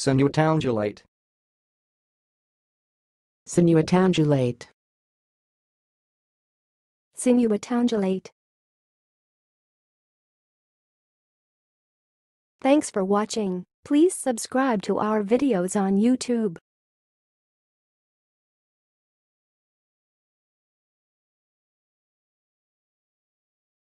sinuatoundulate, sinuatoundulate, sinuatoundulate. Thanks for watching. Please subscribe to our videos on YouTube.